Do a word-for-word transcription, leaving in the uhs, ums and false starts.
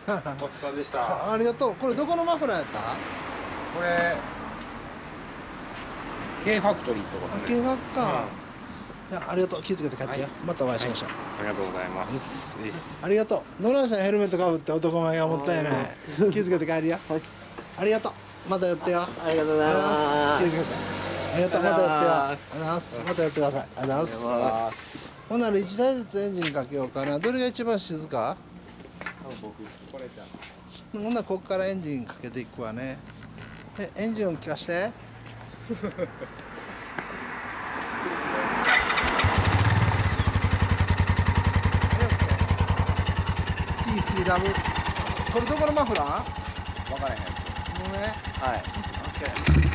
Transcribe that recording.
おっさんでした。 ありがとう。これどこのマフラーやった？ これ K ファクトリーってことですね。 K ファクか、うん、いやありがとう。気をつけて帰ってよ、はい、またお会いしましょう、はい、 ありがとうございます。 ありがとう。野良さんヘルメットかぶって男前がもったいない。気をつけて帰るよ、はい、ありがとう。また寄ってよ。 ありがとうございます。 気をつけて。ありがとう。また寄ってよ。ありがとうございます。また寄ってください。ありがとうございます。ほんならいちだいずつエンジンかけようかな。どれが一番静か？ 僕これじゃほんならここからエンジンかけていくわね。え、エンジン音聞かして。ティーティーダブル。これどこのマフラー？ 分からへん。 ごめん。 はい。 オッケー。